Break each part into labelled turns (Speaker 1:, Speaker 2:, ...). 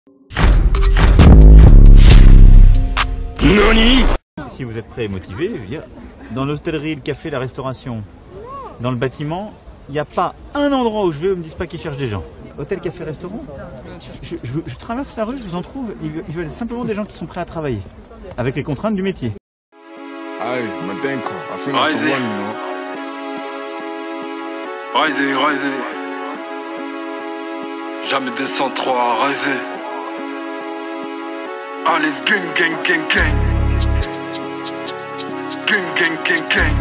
Speaker 1: NANI?
Speaker 2: Si vous êtes prêt et motivé, je veux dire, dans l'hôtellerie, le café, la restauration, dans le bâtiment, il n'y a pas un endroit où je vais où ils me disent pas qu'ils cherchent des gens. Hôtel, café, restaurant, je traverse la rue, je vous en trouve, ils veulent simplement des gens qui sont prêts à travailler, avec les contraintes du métier.
Speaker 3: Aye, Madenko, I think that's the one, you know.
Speaker 4: Risez. Jamais descendre trop à riser. Allez, gang. Gang.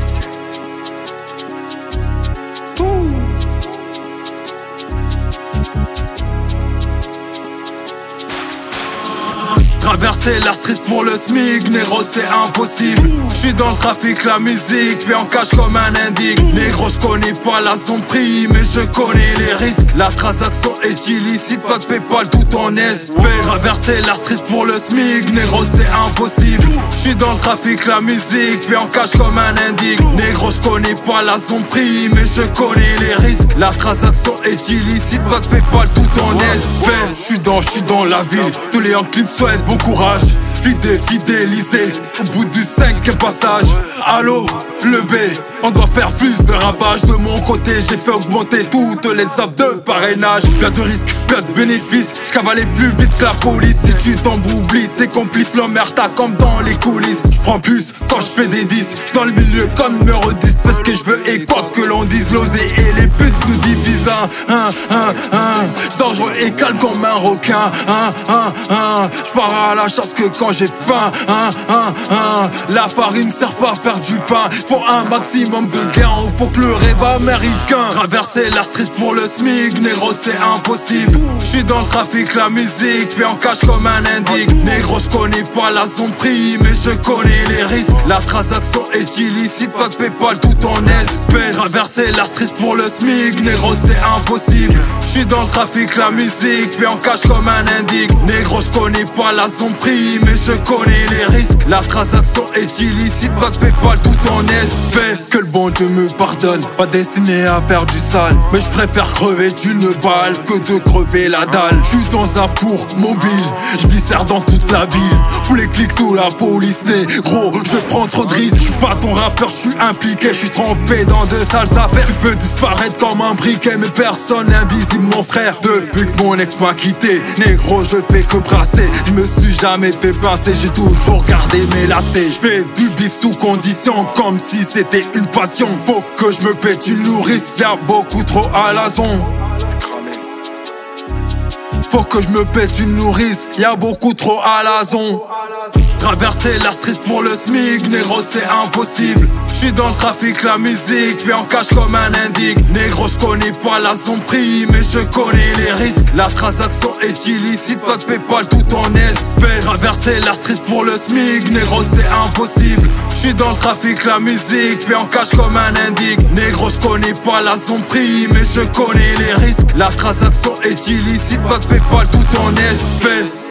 Speaker 3: Traverser la street pour le SMIC, négro c'est impossible. J'suis dans le trafic, la musique, puis en cache comme un indique. Négro j'connais pas la zone prix, mais je connais les risques. La transaction est illicite, pas de Paypal tout en espèces. Traverser la street pour le SMIC, négro c'est impossible. J'suis dans le trafic, la musique, puis en cache comme un indique. Négro j'connais pas la zone prix, mais je connais les risques. La transaction est illicite, pas de Paypal tout en espèces. J'suis dans la ville, tous les enclins souhaitent bon courage. Fidélisé au bout du 5e passage. Allô, le B, on doit faire plus de ravages. De mon côté, j'ai fait augmenter toutes les offres de parrainage. Plein de risques, plein de bénéfices. J'cavalais plus vite que la police. Si tu tombes, oublie tes complices. L'emmerda comme dans les coulisses. J'prends plus quand j'fais des 10. J'suis dans le milieu comme numéro 10. Parce que j'veux et quoi que l'on dise. L'osé et les putes nous divisent. J'suis dangereux et calme comme un requin. J'pars à la chasse que quand j'ai faim. La farine sert pas à faire du pain. Faut un maximum de gains. Faut que le rêve américain. Traverser la street pour le SMIC, négro c'est impossible. J'suis dans le trafic, la musique, puis en cache comme un indique. Négro j'connais pas la zone prix, mais je connais les risques. La transaction est illicite, pas de Paypal tout en espèces. Traverser la street pour le SMIC, négro c'est impossible. J'suis dans le trafic, la musique, puis en cache comme un indique. Négro j'connais pas la zone prix, mais je connais les risques. La transaction est illicite, pas de Paypal tout en espèces. Que le bon Dieu me pardonne, pas destiné à faire du sale. Mais je préfère crever d'une balle que de crever la dalle. J'suis dans un four mobile, j'viscère dans toute la ville. Pour les clics sous la police, négro, je prends trop de risques. J'suis pas ton rappeur, j'suis impliqué, j'suis trempé dans de sales affaires. Tu peux disparaître comme un briquet, mais personne n'est invisible mon frère. Depuis que mon ex m'a quitté, négro je fais que brasser. Je me suis jamais fait pincer, j'ai toujours gardé mes lacets. J'fais du bif sous condition, comme si c'était une passion. Faut que je me pète une nourrice, y'a beaucoup trop à la zone. Faut que je me pète une nourrice, y'a beaucoup trop à la zone. Traverser la street pour le SMIC, négro c'est impossible. J'suis dans le trafic, la musique, puis en cache comme un indique. Négro j'connais pas la zone prix, mais je connais les risques. La transaction est illicite, pas de Paypal tout en espèces. Traverser la street pour le SMIC, négro c'est impossible. J'suis dans le trafic, la musique, puis en cache comme un indique. Négro j'connais pas la zone prix, mais je connais les risques. La transaction est illicite, pas de Paypal tout en espèces.